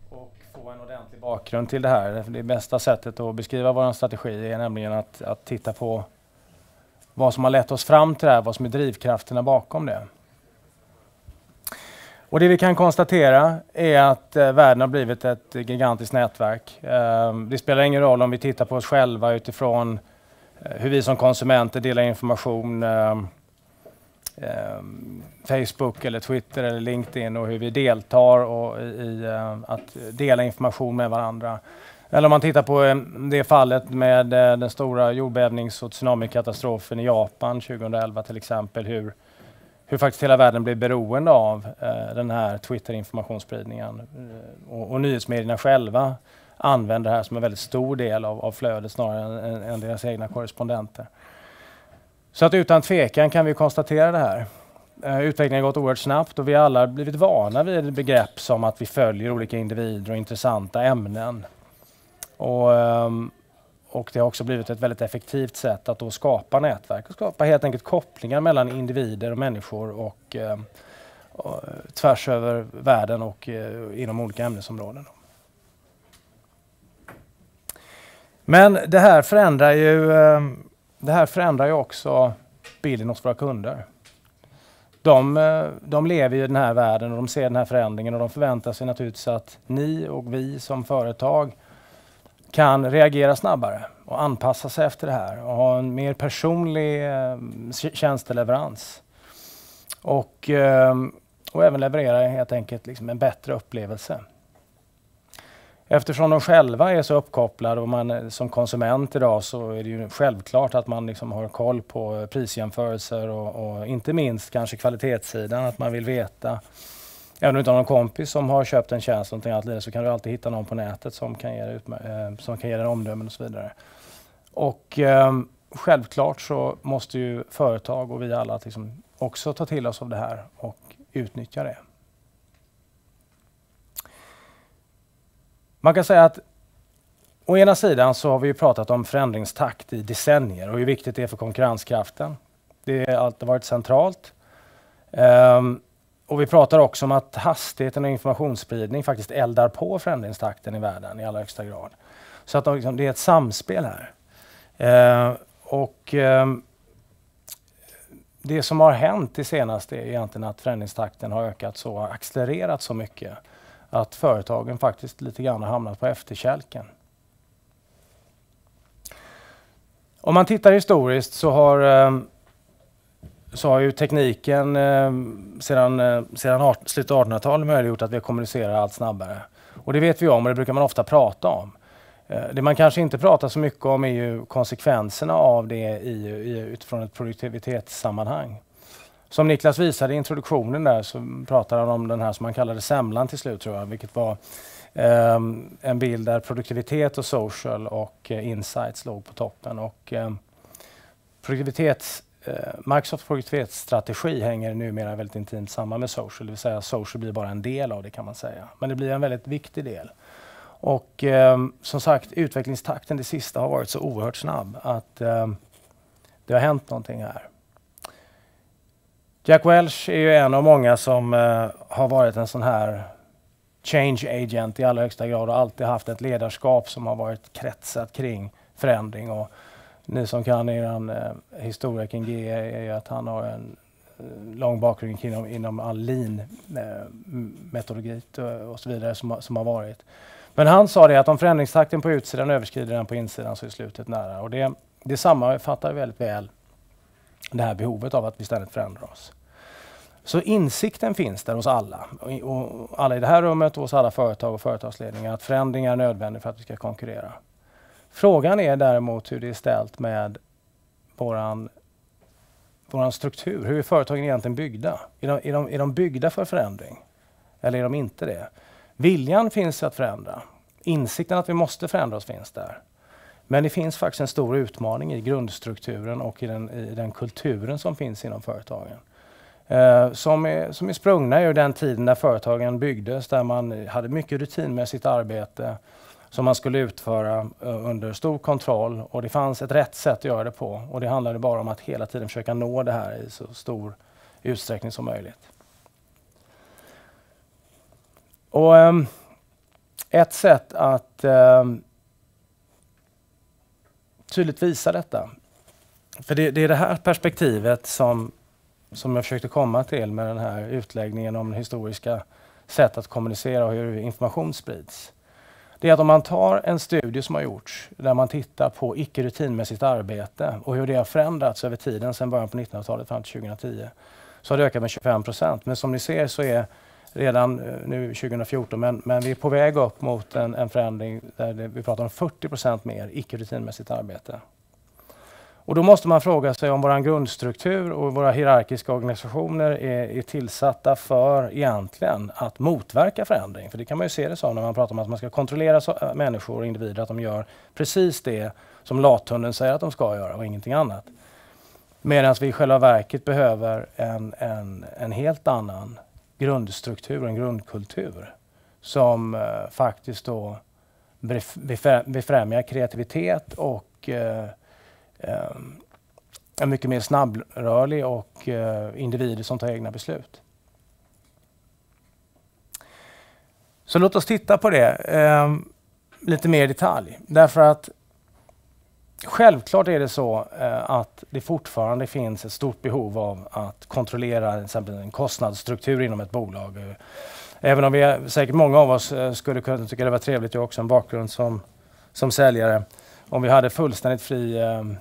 och få en ordentlig bakgrund till det här. Det bästa sättet att beskriva vår strategi är nämligen att titta på vad som har lett oss fram till det här, vad som är drivkrafterna bakom det. Och det vi kan konstatera är att världen har blivit ett gigantiskt nätverk. Det spelar ingen roll om vi tittar på oss själva utifrån hur vi som konsumenter delar information, Facebook eller Twitter eller LinkedIn, och hur vi deltar i att dela information med varandra. Eller om man tittar på det fallet med den stora jordbävnings- och tsunamikatastrofen i Japan 2011 till exempel, hur faktiskt hela världen blir beroende av den här Twitter-informationsspridningen. Och nyhetsmedierna själva använder det här som en väldigt stor del av flödet snarare än deras egna korrespondenter. Så att utan tvekan kan vi konstatera det här. Utvecklingen har gått oerhört snabbt och vi har alla blivit vana vid begrepp som att vi följer olika individer och intressanta ämnen. Och det har också blivit ett väldigt effektivt sätt att då skapa nätverk och skapa helt enkelt kopplingar mellan individer och människor och tvärs över världen och inom olika ämnesområden. Men det här förändrar ju också bilden hos våra kunder. De lever i den här världen och de ser den här förändringen och de förväntar sig naturligtvis att ni och vi som företag kan reagera snabbare och anpassa sig efter det här och ha en mer personlig tjänsteleverans. Och även leverera helt enkelt liksom en bättre upplevelse. Eftersom de själva är så uppkopplade och man som konsument idag, så är det ju självklart att man liksom har koll på prisjämförelser och inte minst kanske kvalitetssidan, att man vill veta. Även om du inte har någon kompis som har köpt en tjänst och någonting annat, så kan du alltid hitta någon på nätet som kan ge dig omdömen och så vidare. Och självklart så måste ju företag och vi alla liksom också ta till oss av det här och utnyttja det. Man kan säga att å ena sidan så har vi ju pratat om förändringstakt i decennier och hur viktigt det är för konkurrenskraften. Det har alltid varit centralt. Och vi pratar också om att hastigheten och informationsspridning faktiskt eldar på förändringstakten i världen i allra högsta grad. Så att det är ett samspel här. Det som har hänt det senaste är egentligen att förändringstakten har ökat så, accelererat så mycket att företagen faktiskt lite grann har hamnat på efterkälken. Om man tittar historiskt så har ju tekniken sedan slutet av 1800-talet möjliggjort att vi kommunicerar allt snabbare. Och det vet vi om och det brukar man ofta prata om. Det man kanske inte pratar så mycket om är ju konsekvenserna av det utifrån ett produktivitetssammanhang. Som Niklas visade i introduktionen där, så pratar han om den här som man kallade semlan till slut, tror jag, vilket var en bild där produktivitet och social och insights låg på toppen. Och Microsofts produktivitetsstrategi hänger numera väldigt intimt samman med social, det vill säga social blir bara en del av det, kan man säga. Men det blir en väldigt viktig del. Och som sagt, utvecklingstakten det sista har varit så oerhört snabb att det har hänt någonting här. Jack Welch är ju en av många som har varit en sån här change agent i allra högsta grad och alltid haft ett ledarskap som har varit kretsat kring förändring. Och ni som kan er historia kring GE är ju att han har en lång bakgrund inom all lean-metodologi och så vidare som har varit. Men han sa det att om förändringstakten på utsidan överskrider den på insidan så är slutet nära. Och det sammanfattar väldigt väl det här behovet av att vi ständigt förändrar oss. Så insikten finns där hos alla. Och alla i det här rummet och hos alla företag och företagsledningar att förändringar är nödvändigt för att vi ska konkurrera. Frågan är däremot hur det är ställt med våran struktur. Hur är företagen egentligen byggda? Är de byggda för förändring? Eller är de inte det? Viljan finns att förändra. Insikten att vi måste förändra oss finns där. Men det finns faktiskt en stor utmaning i grundstrukturen och i den kulturen som finns inom företagen. Som är sprungna ur den tiden när företagen byggdes, där man hade mycket rutinmässigt arbete som man skulle utföra under stor kontroll, och det fanns ett rätt sätt att göra det på, och det handlade bara om att hela tiden försöka nå det här i så stor utsträckning som möjligt. Och Ett sätt att tydligt visa detta, för det är det här perspektivet som jag försökte komma till med den här utläggningen om historiska sätt att kommunicera och hur information sprids. Det är att om man tar en studie som har gjorts där man tittar på icke-rutinmässigt arbete och hur det har förändrats över tiden sedan början på 1900-talet fram till 2010, så har det ökat med 25%. Men som ni ser så är redan nu 2014, men vi är på väg upp mot en förändring där vi pratar om 40% mer icke-rutinmässigt arbete. Och då måste man fråga sig om vår grundstruktur och våra hierarkiska organisationer är tillsatta för egentligen att motverka förändring. För det kan man ju se det som när man pratar om att man ska kontrollera människor och individer, att de gör precis det som lathunden säger att de ska göra och ingenting annat. Medan vi i själva verket behöver en helt annan grundstruktur, en grundkultur som faktiskt då befrämjar kreativitet och är mycket mer snabbrörlig och individer som tar egna beslut. Så låt oss titta på det lite mer i detalj. Därför att självklart är det så att det fortfarande finns ett stort behov av att kontrollera till exempel en kostnadsstruktur inom ett bolag. Även om vi säkert många av oss skulle kunna tycka det var trevligt, jag har också en bakgrund som säljare. Om vi hade fullständigt fri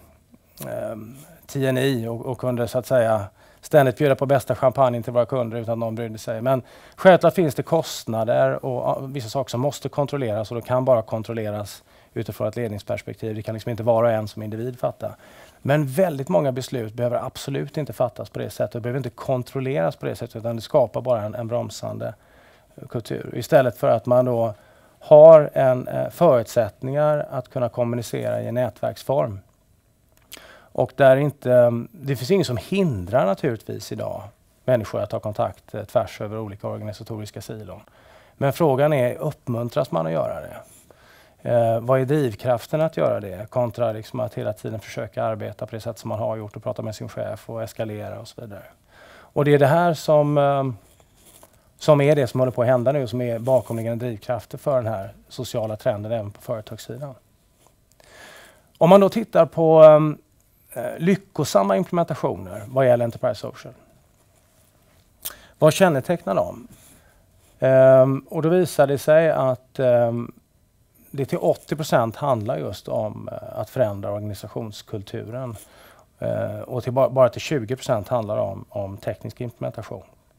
TNI och kunde så att säga ständigt bjuda på bästa champagne till våra kunder utan att någon brydde sig. Men självklart finns det kostnader och vissa saker som måste kontrolleras, och det kan bara kontrolleras utifrån ett ledningsperspektiv. Det kan liksom inte vara en som individ fatta. Men väldigt många beslut behöver absolut inte fattas på det sättet. Det behöver inte kontrolleras på det sättet, utan det skapar bara en bromsande kultur. Istället för att man då har förutsättningar att kunna kommunicera i en nätverksform. Och det finns inget som hindrar naturligtvis idag människor att ta kontakt tvärs över olika organisatoriska silon. Men frågan är, uppmuntras man att göra det? Vad är drivkraften att göra det? Kontra liksom att hela tiden försöka arbeta på det sätt som man har gjort och prata med sin chef och eskalera och så vidare. Och det är det här som är det som håller på att hända nu, som är bakomliggande drivkrafter för den här sociala trenden även på företagssidan. Om man då tittar på lyckosamma implementationer vad gäller Enterprise Social. Vad kännetecknar dem? Och då visar det sig att det till 80% handlar just om att förändra organisationskulturen. Och bara till 20% handlar om teknisk implementation.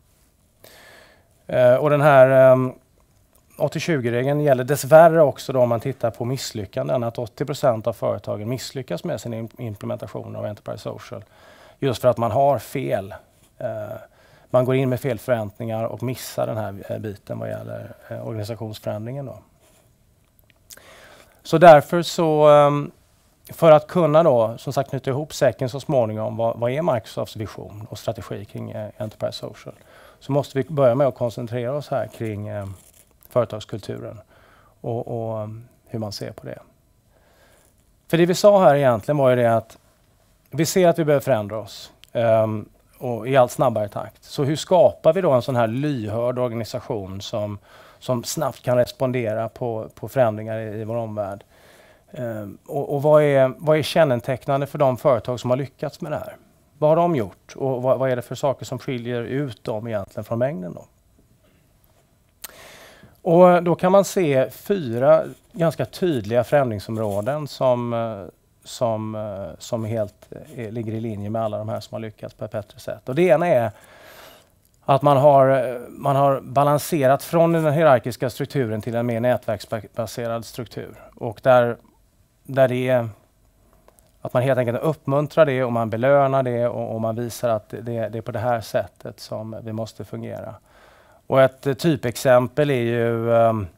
Och den här 80-20-regeln gäller dessvärre också då om man tittar på misslyckanden, att 80% av företagen misslyckas med sin implementation av Enterprise Social. Just för att man har fel. Man går in med fel förväntningar och missar den här biten vad gäller organisationsförändringen då. Så därför så, för att kunna då som sagt knyta ihop säcken så småningom, vad är Microsofts vision och strategi kring Enterprise Social, så måste vi börja med att koncentrera oss här kring företagskulturen och hur man ser på det. För det vi sa här egentligen var ju det att vi ser att vi behöver förändra oss och i allt snabbare takt. Så hur skapar vi då en sån här lyhörd organisation som snabbt kan respondera på förändringar i vår omvärld? Och vad är kännetecknande för de företag som har lyckats med det här? Vad har de gjort och vad är det för saker som skiljer ut dem egentligen från mängden då? Och då kan man se 4 ganska tydliga förändringsområden som helt ligger i linje med alla de här som har lyckats på ett bättre sätt. Och det ena är att man har balanserat från den hierarkiska strukturen till en mer nätverksbaserad struktur. Och där det är att man helt enkelt uppmuntrar det och man belönar det och man visar att det är på det här sättet som vi måste fungera. Och ett typexempel är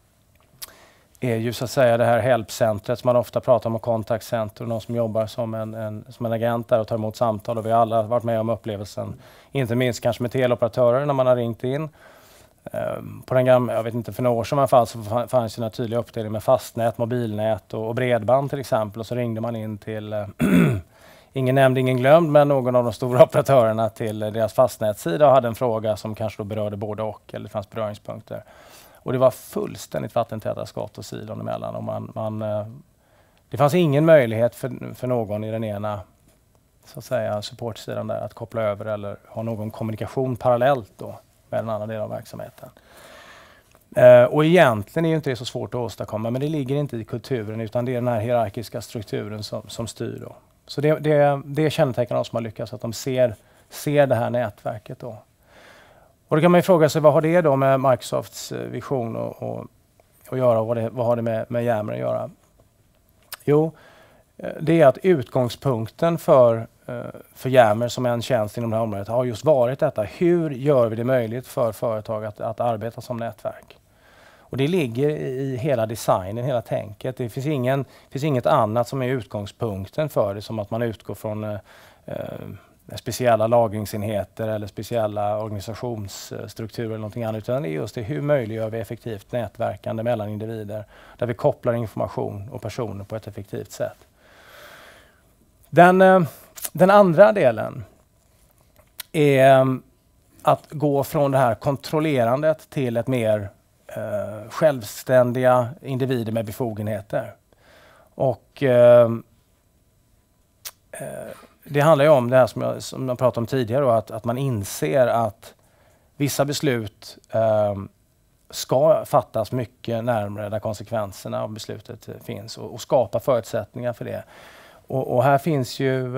ju så att säga det här helpcentret som man ofta pratar om, och kontaktcenter och någon som jobbar som en agent där och tar emot samtal, och vi har alla varit med om upplevelsen, inte minst kanske med teleoperatörer när man har ringt in. På den gamla, jag vet inte, för några år sedan i alla fall, så fanns det en tydlig uppdelning med fastnät, mobilnät och bredband till exempel, och så ringde man in till ingen nämnd, ingen glömd, men någon av de stora operatörerna till deras fastnätssida och hade en fråga som kanske då berörde både och, eller det fanns beröringspunkter. Och det var fullständigt vattentäta skott och silon emellan. Och det fanns ingen möjlighet för någon i den ena så att säga, supportsidan där att koppla över eller ha någon kommunikation parallellt då med en annan del av verksamheten. Och egentligen är ju inte det så svårt att åstadkomma, men det ligger inte i kulturen utan det är den här hierarkiska strukturen som styr då. Så det kännetecknar de som har lyckats, att de ser det här nätverket då. Och då kan man ju fråga sig, vad har det då med Microsofts vision att göra och vad har det med Yammer att göra? Jo, det är att utgångspunkten för Yammer som en tjänst inom det här området har just varit detta. Hur gör vi det möjligt för företag att arbeta som nätverk? Och det ligger i hela designen, hela tänket. Det finns inget annat som är utgångspunkten för det, som att man utgår från speciella lagringsenheter eller speciella organisationsstrukturer eller någonting annat, utan det är just det, hur möjliggör vi effektivt nätverkande mellan individer där vi kopplar information och personer på ett effektivt sätt. Den andra delen är att gå från det här kontrollerandet till ett mer självständiga individer med befogenheter. Och det handlar ju om det här som jag pratade om tidigare, då, att man inser att vissa beslut ska fattas mycket närmare där konsekvenserna av beslutet finns och skapa förutsättningar för det. Och här finns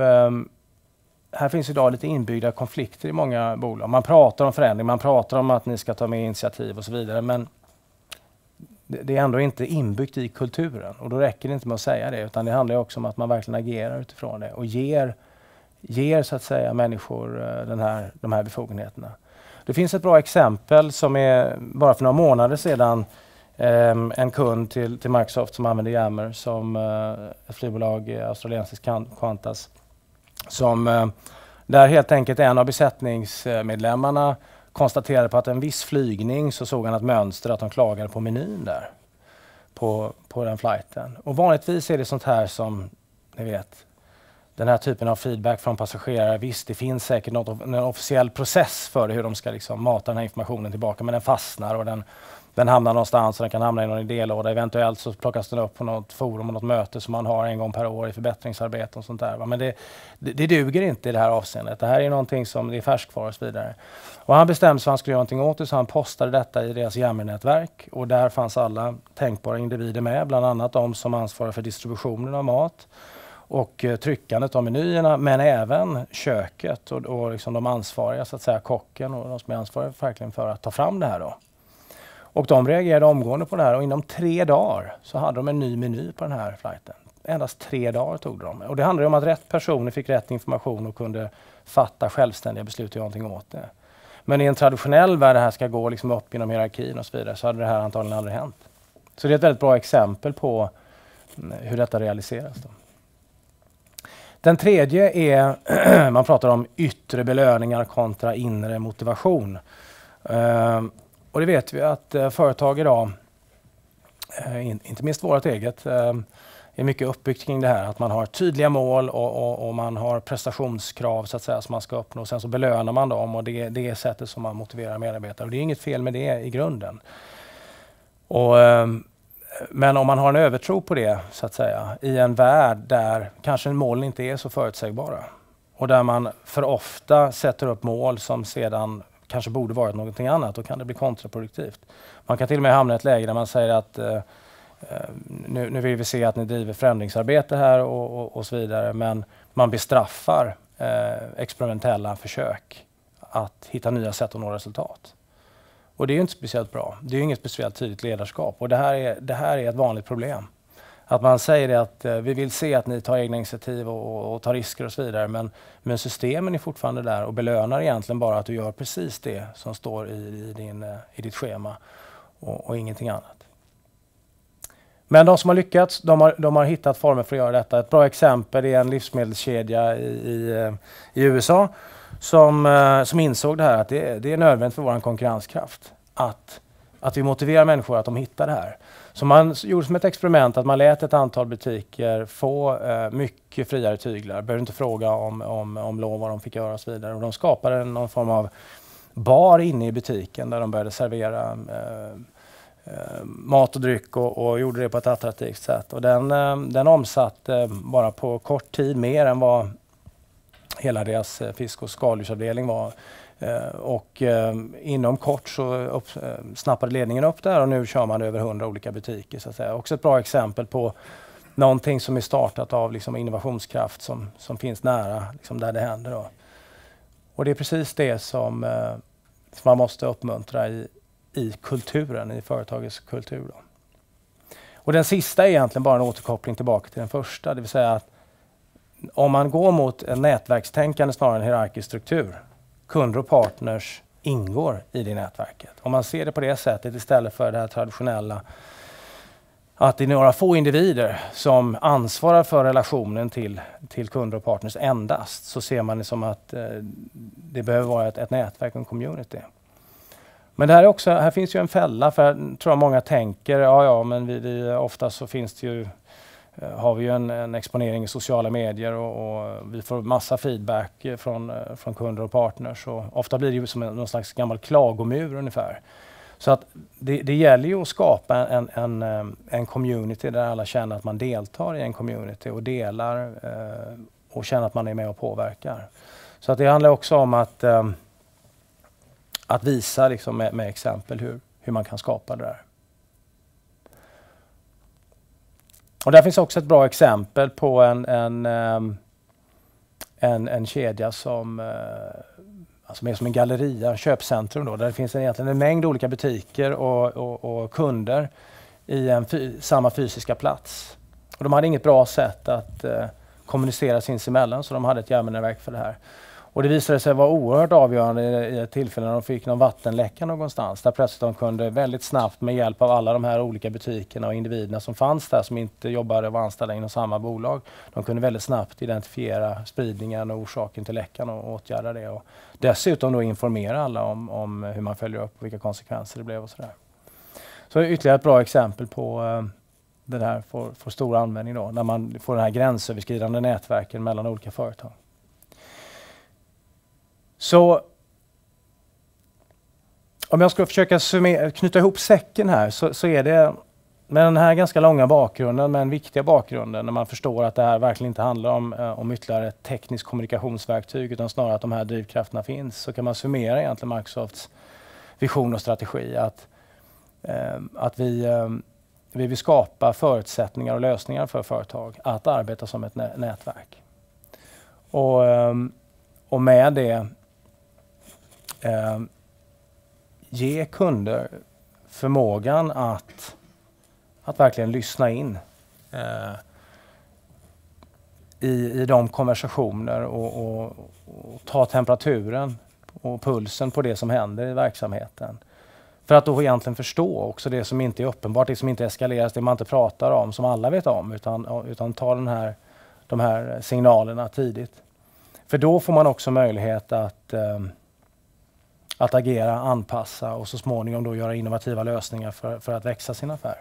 idag lite inbyggda konflikter i många bolag. Man pratar om förändring, man pratar om att ni ska ta med initiativ och så vidare, men det är ändå inte inbyggt i kulturen. Och då räcker det inte med att säga det, utan det handlar också om att man verkligen agerar utifrån det och ger så att säga människor de här befogenheterna. Det finns ett bra exempel som är bara för några månader sedan en kund till Microsoft som använder Yammer som ett flygbolag, australiensiskt Qantas, som där helt enkelt en av besättningsmedlemmarna konstaterade på att en viss flygning så såg han ett mönster att de klagade på menyn där på den flighten. Och vanligtvis är det sånt här som, ni vet, den här typen av feedback från passagerare. Visst, det finns säkert en officiell process för hur de ska liksom mata den här informationen tillbaka, men den fastnar och den hamnar någonstans och den kan hamna i någon idélåda. Eventuellt så plockas den upp på något forum och något möte som man har en gång per år i förbättringsarbete och sånt där. Men det duger inte i det här avseendet. Det här är någonting som det är färskvara och så vidare. Och han bestämde sig för att han skulle göra någonting åt det, så han postade detta i deras Yammer-nätverk. Och där fanns alla tänkbara individer med, bland annat de som ansvarar för distributionen av mat och tryckandet av menyerna, men även köket och liksom de ansvariga, så att säga kocken och de som är ansvariga verkligen för att ta fram det här då. Och de reagerade omgående på det här och inom 3 dagar så hade de en ny meny på den här flighten. Endast 3 dagar tog de. Och det handlar om att rätt personer fick rätt information och kunde fatta självständiga beslut och göra någonting åt det. Men i en traditionell värld det här ska gå liksom upp genom hierarkin och så vidare, så hade det här antagligen aldrig hänt. Så det är ett väldigt bra exempel på hur detta realiseras då. Den tredje är, man pratar om yttre belöningar kontra inre motivation. Och det vet vi att företag idag, inte minst vårt eget, är mycket uppbyggt kring det här. Att man har tydliga mål och man har prestationskrav så att säga som man ska uppnå. Och sen så belönar man dem och det är sättet som man motiverar medarbetare. Och det är inget fel med det i grunden. Men om man har en övertro på det så att säga i en värld där kanske målen inte är så förutsägbara och där man för ofta sätter upp mål som sedan kanske borde varit någonting annat, då kan det bli kontraproduktivt. Man kan till och med hamna i ett läge där man säger att nu vill vi se att ni driver förändringsarbete här och så vidare, men man bestraffar experimentella försök att hitta nya sätt att nå resultat. Och det är ju inte speciellt bra. Det är ju inget speciellt tydligt ledarskap och det här är ett vanligt problem. Att man säger det att vi vill se att ni tar egna initiativ och tar risker och så vidare, men systemen är fortfarande där och belönar egentligen bara att du gör precis det som står i ditt schema och ingenting annat. Men de som har lyckats, de har hittat former för att göra detta. Ett bra exempel är en livsmedelskedja i USA som insåg det här att det är nödvändigt för vår konkurrenskraft att vi motiverar människor att de hittar det här. Så man gjorde som ett experiment att man lät ett antal butiker få mycket friare tyglar. Behövde inte fråga om lov vad de fick göra och så vidare. Och de skapade någon form av bar inne i butiken där de började servera mat och dryck och gjorde det på ett attraktivt sätt. Och den omsatte bara på kort tid mer än vad hela deras fisk- och skaldjursavdelning var. Och inom kort så snappade ledningen upp där och nu kör man över 100 olika butiker. Så att säga. Också ett bra exempel på någonting som är startat av liksom innovationskraft som finns nära liksom där det händer. Då. Och det är precis det som man måste uppmuntra i kulturen, i företagets kultur. Då. Och den sista är egentligen bara en återkoppling tillbaka till den första. Det vill säga att om man går mot en nätverkstänkande snarare än en hierarkisk struktur, kunder och partners ingår i det nätverket. Om man ser det på det sättet istället för det här traditionella att det är några få individer som ansvarar för relationen till kunder och partners endast, så ser man det som att det behöver vara ett nätverk och en community. Men det här finns ju en fälla, för jag tror många tänker, men vi ofta så finns det ju, har vi ju en exponering i sociala medier och vi får massa feedback från kunder och partners. Och ofta blir det ju som någon slags gammal klagomur ungefär. Så att det gäller ju att skapa en community där alla känner att man deltar i en community och delar och känner att man är med och påverkar. Så att det handlar också om att visa liksom med exempel hur man kan skapa det där. Och där finns också ett bra exempel på en kedja som är som en galleria, en köpcentrum då, där det finns egentligen en mängd olika butiker och kunder i samma fysiska plats. Och de hade inget bra sätt att kommunicera sinsemellan, så de hade ett järnvägsnätverk för det här. Och det visade sig vara oerhört avgörande i ett tillfälle när de fick någon vattenläcka någonstans. Där plötsligt de kunde väldigt snabbt med hjälp av alla de här olika butikerna och individerna som fanns där som inte jobbade och var anställda inom samma bolag. De kunde väldigt snabbt identifiera spridningen och orsaken till läckan och åtgärda det. Och dessutom då informera alla om hur man följer upp och vilka konsekvenser det blev och sådär. Så ytterligare ett bra exempel på det här får stor användning då när man får den här gränsöverskridande nätverken mellan olika företag. Så om jag ska försöka knyta ihop säcken här så är det med den här ganska långa bakgrunden, men viktiga bakgrunden när man förstår att det här verkligen inte handlar om ytterligare ett tekniskt kommunikationsverktyg utan snarare att de här drivkrafterna finns, så kan man summera egentligen Microsofts vision och strategi att vi vill skapa förutsättningar och lösningar för företag att arbeta som ett nätverk. Och med det ge kunder förmågan att verkligen lyssna in i de konversationer och ta temperaturen och pulsen på det som händer i verksamheten. För att då egentligen förstå också det som inte är uppenbart, det som inte eskaleras, det man inte pratar om, som alla vet om, utan ta de här signalerna tidigt. För då får man också möjlighet att agera, anpassa och så småningom då göra innovativa lösningar för att växa sin affär.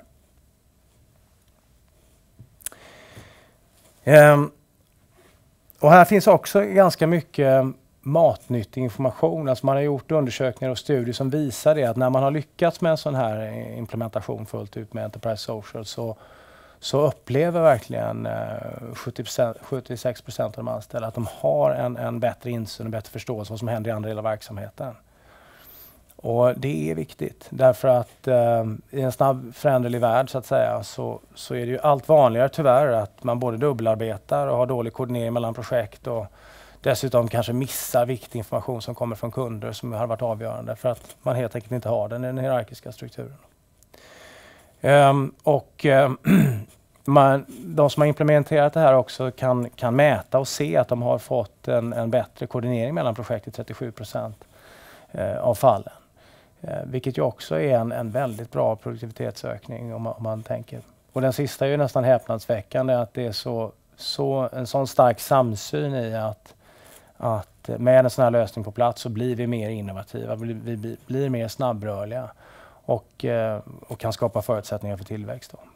Och här finns också ganska mycket matnyttig information. Alltså man har gjort undersökningar och studier som visar det att när man har lyckats med en sån här implementation fullt ut med Enterprise Social så upplever verkligen 76% av de anställda att de har en bättre insyn och bättre förståelse vad som händer i andra delar av verksamheten. Och det är viktigt därför att i en snabb föränderlig värld så att säga så är det ju allt vanligare tyvärr att man både dubbelarbetar och har dålig koordinering mellan projekt och dessutom kanske missar viktig information som kommer från kunder som har varit avgörande för att man helt enkelt inte har den i den hierarkiska strukturen. De som har implementerat det här också kan mäta och se att de har fått en bättre koordinering mellan projekt i 37% av fallen. Vilket ju också är en väldigt bra produktivitetsökning om man tänker. Och den sista är ju nästan häpnadsväckande att det är en sån stark samsyn i att med en sån här lösning på plats så blir vi mer innovativa, vi blir mer snabbrörliga och kan skapa förutsättningar för tillväxt då.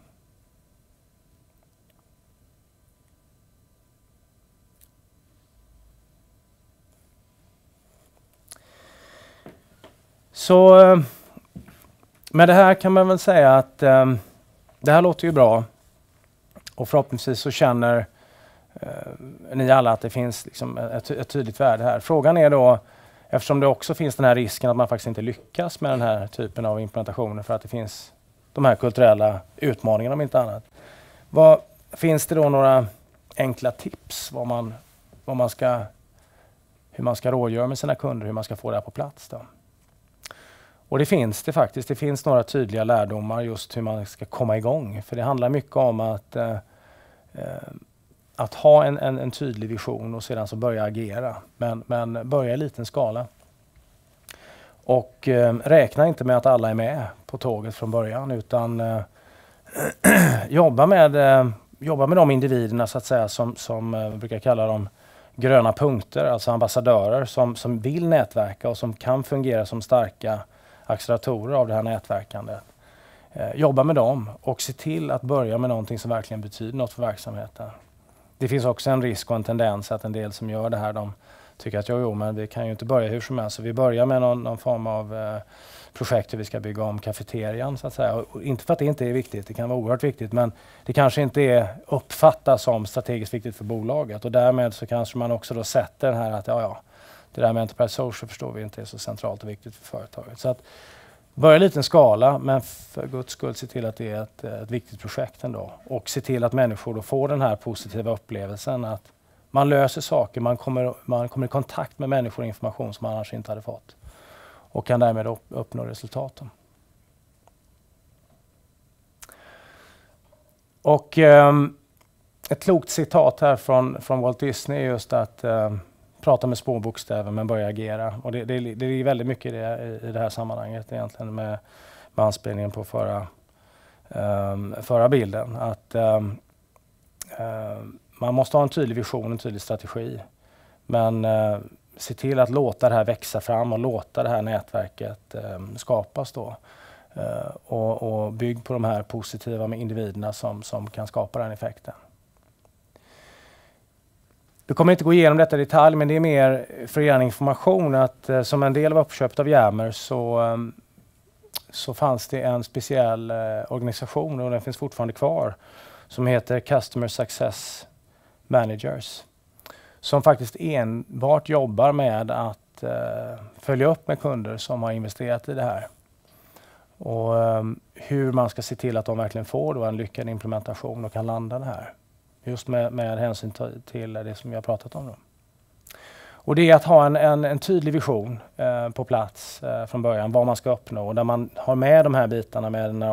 Så med det här kan man väl säga att det här låter ju bra. Och förhoppningsvis så känner ni alla att det finns liksom ett tydligt värde här. Frågan är då, eftersom det också finns den här risken att man faktiskt inte lyckas med den här typen av implementationer för att det finns de här kulturella utmaningarna om inte annat. Finns det då några enkla tips hur man ska rådgöra med sina kunder, hur man ska få det här på plats då? Och det finns det faktiskt. Det finns några tydliga lärdomar just hur man ska komma igång. För det handlar mycket om att ha en tydlig vision och sedan så börja agera. Men börja i liten skala. Och räkna inte med att alla är med på tåget från början utan jobba med de individerna så att säga som brukar kalla dem gröna punkter, alltså ambassadörer som vill nätverka och som kan fungera som starka acceleratorer av det här nätverkandet. Jobba med dem och se till att börja med någonting som verkligen betyder något för verksamheten. Det finns också en risk och en tendens att en del som gör det här, de tycker att men vi kan ju inte börja hur som helst. Så vi börjar med någon form av projekt hur vi ska bygga om kafeterian så att säga. Och inte för att det inte är viktigt, det kan vara oerhört viktigt, men det kanske inte är uppfattas som strategiskt viktigt för bolaget. Och därmed så kanske man också då sätter den här att det där med Enterprise Social förstår vi inte är så centralt och viktigt för företaget. Så att börja i liten skala, men för Guds skull se till att det är ett viktigt projekt ändå. Och se till att människor då får den här positiva upplevelsen att man löser saker, man kommer i kontakt med människor och information som man annars inte hade fått. Och kan därmed uppnå resultaten. Och ett klokt citat här från Walt Disney är just att prata med små bokstäver men börja agera. Och det är väldigt mycket i det här sammanhanget egentligen med anspelningen på förra bilden. Att man måste ha en tydlig vision, en tydlig strategi. Men se till att låta det här växa fram och låta det här nätverket skapas då. Och bygg på de här positiva med individerna som kan skapa den effekten. Du kommer inte gå igenom detta i detalj, men det är mer för er information att som en del av uppköpet av Yammer så fanns det en speciell organisation och den finns fortfarande kvar som heter Customer Success Managers. Som faktiskt enbart jobbar med att följa upp med kunder som har investerat i det här. Och hur man ska se till att de verkligen får då en lyckad implementation och kan landa det här. Just med hänsyn till det som vi har pratat om då. Och det är att ha en tydlig vision på plats från början, vad man ska uppnå. Där man har med de här bitarna med den här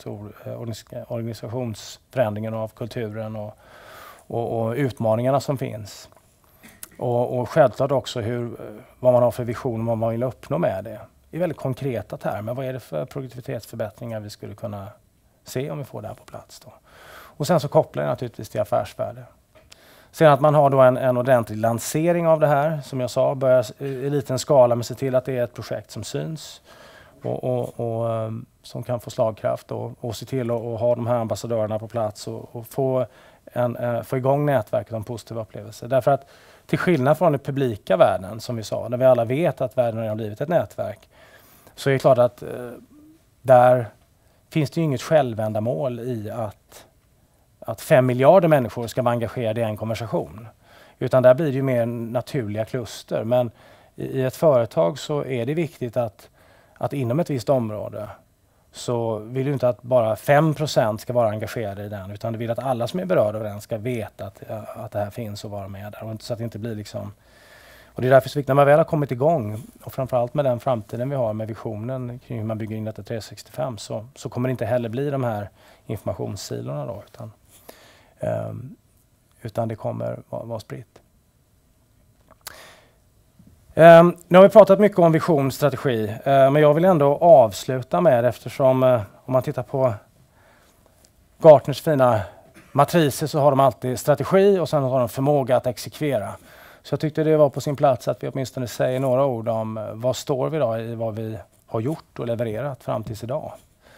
organisationsförändringen av kulturen och utmaningarna som finns. Och självklart också vad man har för vision och vad man vill uppnå med det. I väldigt konkreta termer. Vad är det för produktivitetsförbättringar vi skulle kunna se om vi får det här på plats då. Och sen så kopplar det naturligtvis till affärsvärde. Sen att man har då en ordentlig lansering av det här. Som jag sa, börja i liten skala men se till att det är ett projekt som syns. Och som kan få slagkraft och se till att ha de här ambassadörerna på plats och få igång nätverket och en positiv upplevelse. Därför att till skillnad från den publika världen som vi sa, där vi alla vet att världen har blivit ett nätverk, så är det klart att där finns det ju inget självändamål i att 5 miljarder människor ska vara engagerade i en konversation. Utan där blir det ju mer naturliga kluster. Men i ett företag så är det viktigt att inom ett visst område så vill du inte att bara 5% ska vara engagerade i den, utan du vill att alla som är berörda av den ska veta att det här finns och vara med där. Och inte så att det inte blir liksom... Och det är därför så viktigt när man väl har kommit igång, och framförallt med den framtiden vi har med visionen kring hur man bygger in detta 365, så kommer det inte heller bli de här informationssilorna då, utan det kommer vara spritt. Nu har vi pratat mycket om vision, strategi, men jag vill ändå avsluta med, eftersom om man tittar på Gartners fina matriser så har de alltid strategi och sen har de förmåga att exekvera. Så jag tyckte det var på sin plats att vi åtminstone säger några ord om vad står vi då i vad vi har gjort och levererat fram tills idag.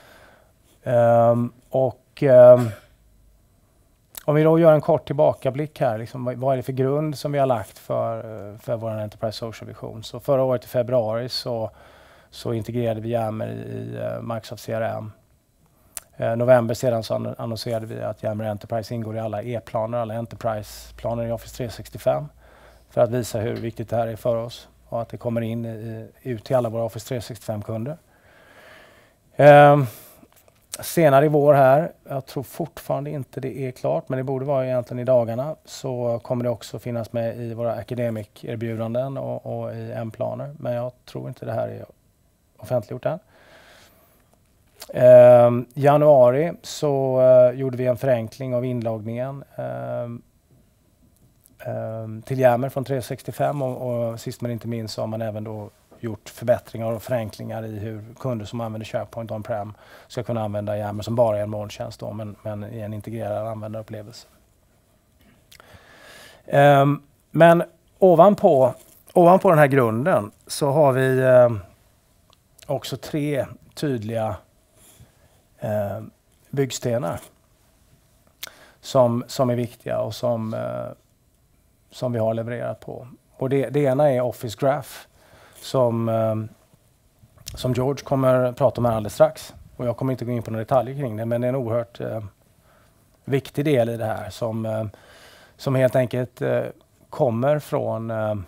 Om vi då gör en kort tillbakablick här, liksom, vad är det för grund som vi har lagt för vår Enterprise Social Vision? Så förra året i februari så så integrerade vi Yammer i Microsoft CRM. November sedan så annonserade vi att Yammer Enterprise ingår i alla e-planer, alla Enterprise-planer i Office 365 för att visa hur viktigt det här är för oss och att det kommer in ut till alla våra Office 365-kunder. Senare i vår här, jag tror fortfarande inte det är klart, men det borde vara egentligen i dagarna, så kommer det också finnas med i våra Academic-erbjudanden och i M-planer. Men jag tror inte det här är offentliggjort än. Januari så gjorde vi en förenkling av inloggningen till Yammer från 365 och sist men inte minst så har man även då gjort förbättringar och förenklingar i hur kunder som använder SharePoint on-prem ska kunna använda Yammer som bara är en molntjänst då, men i en integrerad användarupplevelse. Men ovanpå den här grunden så har vi också 3 tydliga byggstenar som är viktiga och som vi har levererat på. Och det ena är Office Graph som George kommer prata om här alldeles strax. Och jag kommer inte gå in på några detaljer kring det, men det är en oerhört viktig del i det här som helt enkelt kommer från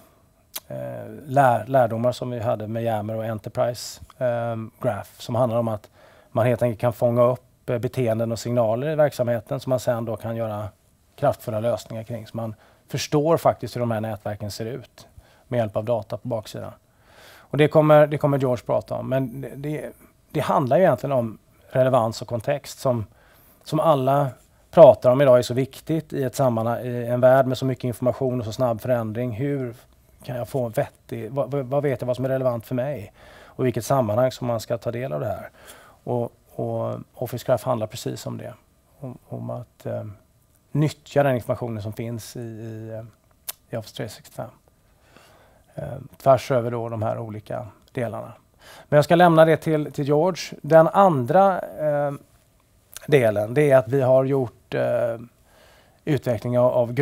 lärdomar som vi hade med Yammer och Enterprise Graph, som handlar om att man helt enkelt kan fånga upp beteenden och signaler i verksamheten som man sen då kan göra kraftfulla lösningar kring. Så man förstår faktiskt hur de här nätverken ser ut med hjälp av data på baksidan. Och det kommer George prata om. Men det handlar ju egentligen om relevans och kontext som alla pratar om idag är så viktigt i ett sammanhang, i en värld med så mycket information och så snabb förändring. Hur kan jag få en vettig, vad vet jag vad som är relevant för mig? Och vilket sammanhang som man ska ta del av det här. Och Office Graph handlar precis om det. Om att nyttja den informationen som finns i Office 365. Tvärs över då de här olika delarna. Men jag ska lämna det till George. Den andra delen, det är att vi har gjort utveckling av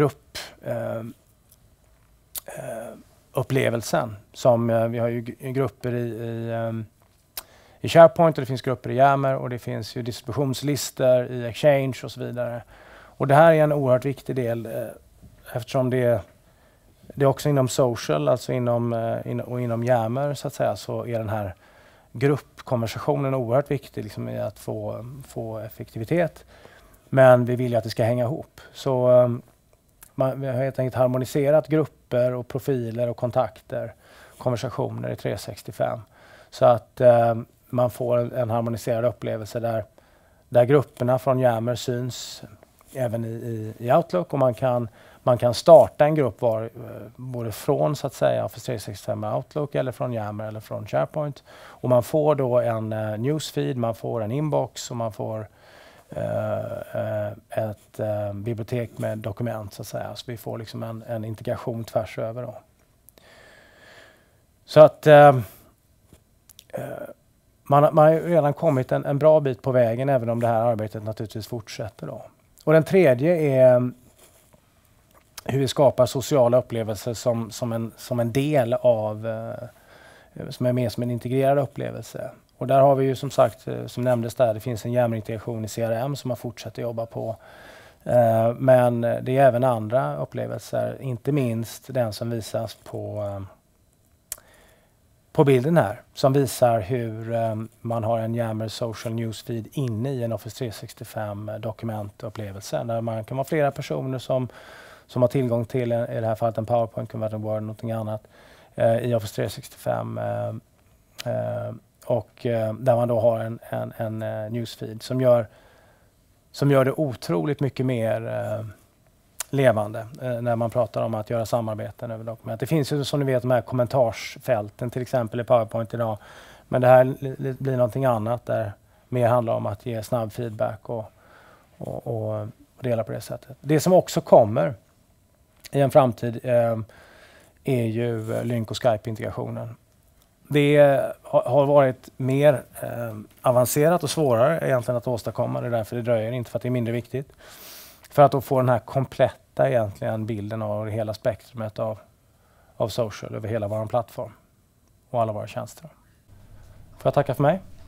gruppupplevelsen. Vi har ju grupper i SharePoint och det finns grupper i Yammer och det finns ju distributionslistor i Exchange och så vidare. Och det här är en oerhört viktig del eftersom det är också inom social, alltså inom Yammer så att säga, så är den här gruppkonversationen oerhört viktig liksom, i att få effektivitet. Men vi vill ju att det ska hänga ihop. Så vi har helt enkelt harmoniserat grupper och profiler och kontakter, konversationer i 365. Så att man får en harmoniserad upplevelse där grupperna från Yammer syns även i Outlook och man kan starta en grupp både från så att säga Office 365 Outlook eller från Yammer eller från SharePoint. Och man får då en newsfeed, man får en inbox och man får ett bibliotek med dokument så att säga. Så vi får liksom en integration tvärs över då. Så att man har redan kommit en bra bit på vägen även om det här arbetet naturligtvis fortsätter då. Och den tredje är hur vi skapar sociala upplevelser som en del av, som är med som en integrerad upplevelse. Och där har vi ju som sagt, som nämndes där, det finns en Yammer-integration i CRM som man fortsätter jobba på. Men det är även andra upplevelser, inte minst den som visas på bilden här, som visar hur man har en Yammer Social Newsfeed inne i en Office 365 dokumentupplevelse. Där man kan vara flera personer som har tillgång till, i det här fallet en PowerPoint, Converted Word, någonting annat i Office 365. Och där man då har en newsfeed som gör det otroligt mycket mer levande när man pratar om att göra samarbeten över dokument. Det finns ju som ni vet de här kommentarsfälten till exempel i PowerPoint idag. Men det här blir någonting annat där mer handlar om att ge snabb feedback och dela på det sättet. Det som också kommer i en framtid är ju Lync och Skype-integrationen. Det har varit mer avancerat och svårare egentligen att åstadkomma. Det är därför det dröjer, inte för att det är mindre viktigt. För att då få den här kompletta egentligen bilden av hela spektrumet av social över hela vår plattform och alla våra tjänster. Får jag tacka för mig?